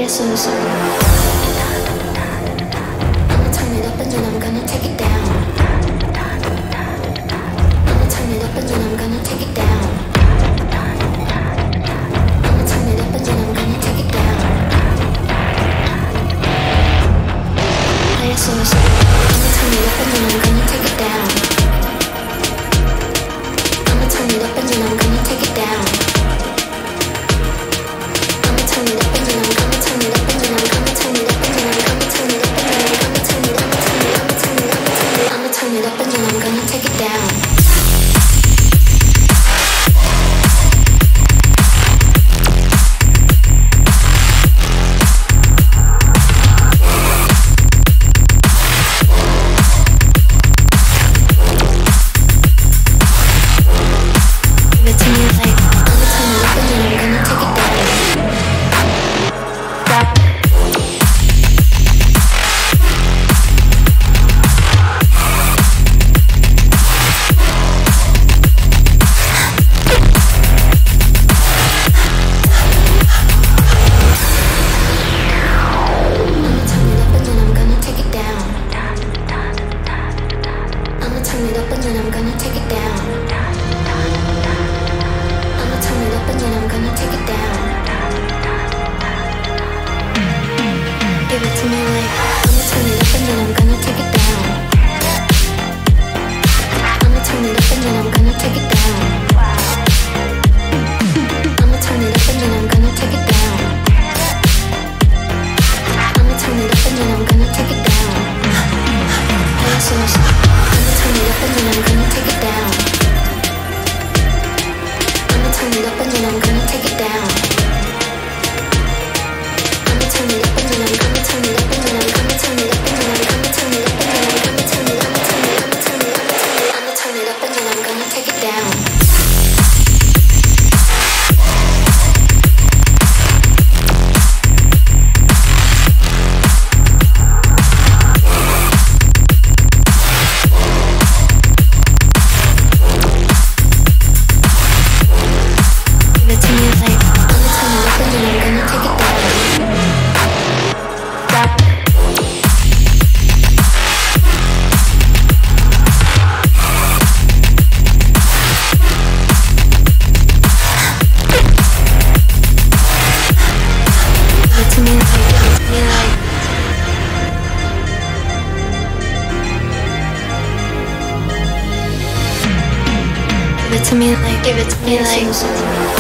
Give it to me like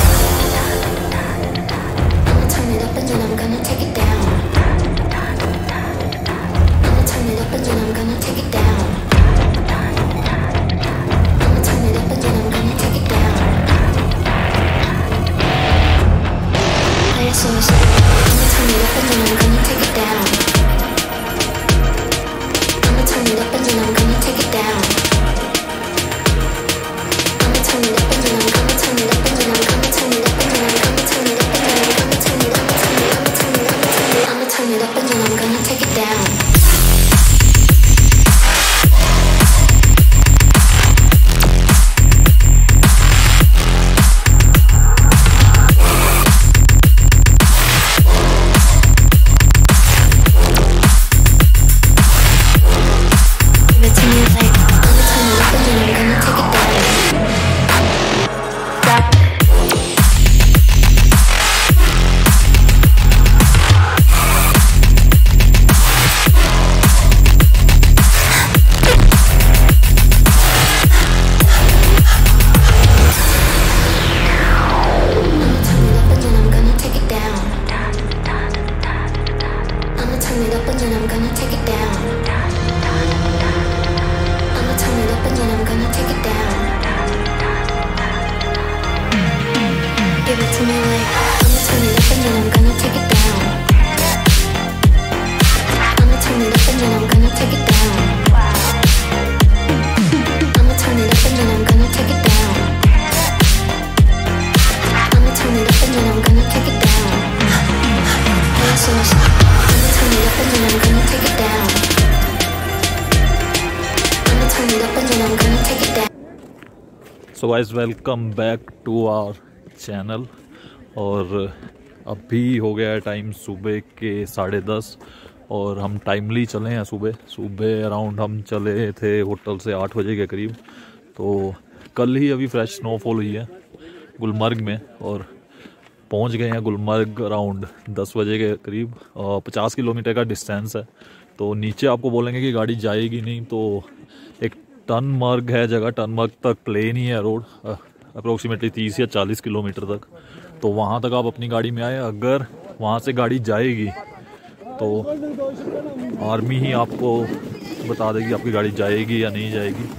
so guys welcome back to our channel. और अभी हो गया है टाइम सुबह के 10:30 और हम टाइमली चले हैं। सुबह अराउंड हम चले थे होटल से 8 बजे के करीब। तो कल ही अभी फ्रेश स्नोफॉल हुई है गुलमर्ग में और पहुंच गए हैं गुलमर्ग अराउंड 10 बजे के करीब। 50 किलोमीटर का डिस्टेंस है। तो नीचे आपको बोलेंगे कि गाड़ी जाएगी नहीं, तो एक टनमर्ग है जगह, टनमर्ग तक प्लेन ही है रोड, अप्रोक्सीमेटली 30 या 40 किलोमीटर तक। तो वहाँ तक आप अपनी गाड़ी में आए। अगर वहाँ से गाड़ी जाएगी तो आर्मी ही आपको बता देगी आपकी गाड़ी जाएगी या नहीं जाएगी।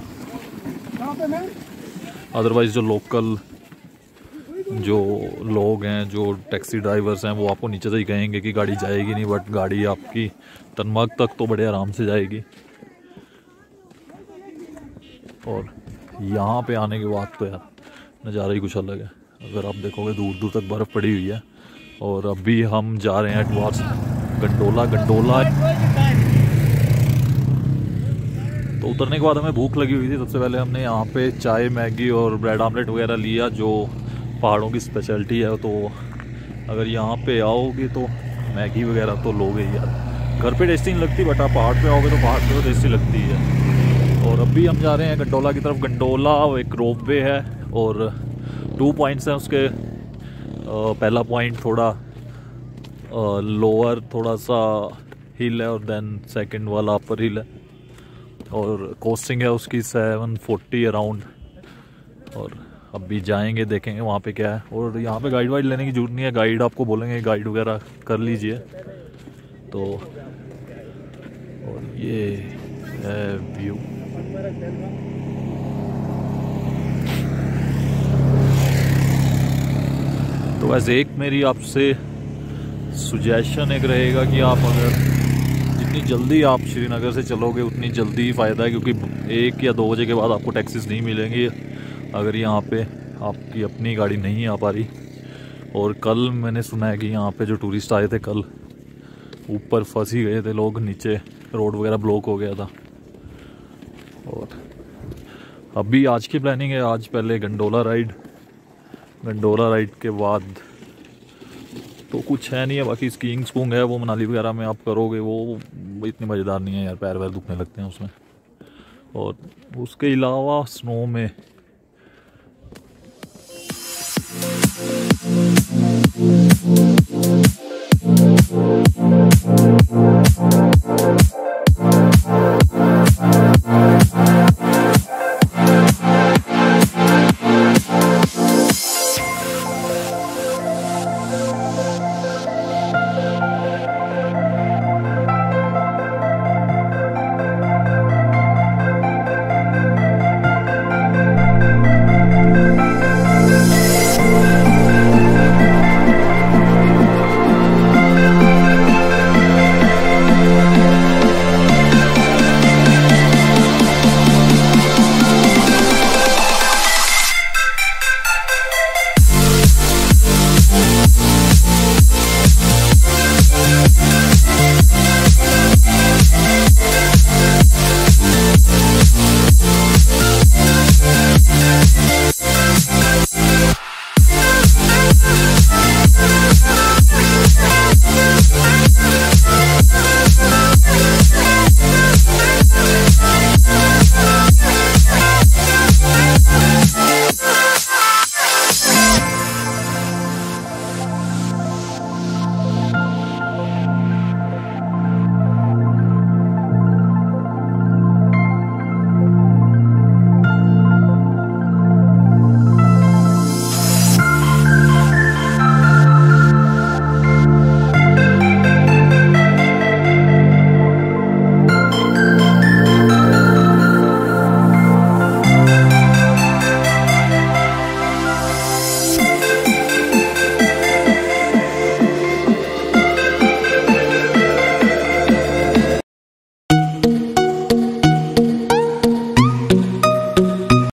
अदरवाइज़ जो लोकल जो लोग हैं, जो टैक्सी ड्राइवर्स हैं, वो आपको नीचे से ही कहेंगे कि गाड़ी जाएगी नहीं, बट गाड़ी आपकी टनमर्ग तक तो बड़े आराम से जाएगी। और यहाँ पे आने के बाद तो यार नज़ारा ही कुछ अलग है। अगर आप देखोगे दूर दूर तक बर्फ़ पड़ी हुई है। और अभी हम जा रहे हैं टुवर्ड्स गंडोला। तो उतरने के बाद हमें भूख लगी हुई थी। सबसे पहले हमने यहाँ पे चाय, मैगी और ब्रेड आमलेट वगैरह लिया, जो पहाड़ों की स्पेशलिटी है। तो अगर यहाँ पे आओगे तो मैगी वगैरह तो लोगे ही यार। घर पे टेस्टी नहीं लगती, बट आप पहाड़ पे आओगे तो पहाड़ पे तो टेस्टी लगती है। और अभी हम जा रहे हैं गंडोला की तरफ। गंडोला एक रोपवे है और 2 पॉइंट्स हैं उसके। पहला पॉइंट थोड़ा लोअर थोड़ा सा हिल है और देन सेकंड वाला अपर हिल है। और कोस्टिंग है उसकी 740 अराउंड। और अभी जाएंगे, देखेंगे वहाँ पे क्या है। और यहाँ पे गाइड वाइड लेने की जरूरत नहीं है, गाइड आपको बोलेंगे गाइड वगैरह कर लीजिए। तो और ये है व्यू। तो वैसे एक मेरी आपसे सुजेशन एक रहेगा कि आप अगर जितनी जल्दी आप श्रीनगर से चलोगे उतनी जल्दी ही फ़ायदा है, क्योंकि 1 या 2 बजे के बाद आपको टैक्सीज नहीं मिलेंगी अगर यहाँ पे आपकी अपनी गाड़ी नहीं आ पा रही। और कल मैंने सुना है कि यहाँ पे जो टूरिस्ट आए थे कल ऊपर फंस ही गए थे लोग, नीचे रोड वगैरह ब्लॉक हो गया था। और अभी आज की प्लानिंग है, आज पहले गंडोला राइड के बाद तो कुछ है नहीं है। बाकी स्कीइंग स्पूंग है, वो मनाली वगैरह में आप करोगे, वो इतनी मज़ेदार नहीं है यार, पैर वैर दुखने लगते हैं उसमें। और उसके अलावा स्नो में